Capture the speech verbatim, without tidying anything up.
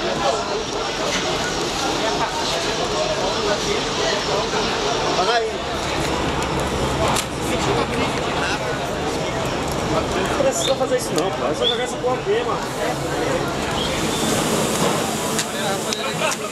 Paga aí. Não precisa fazer isso não, pô. É só jogar essa porra aqui, mano.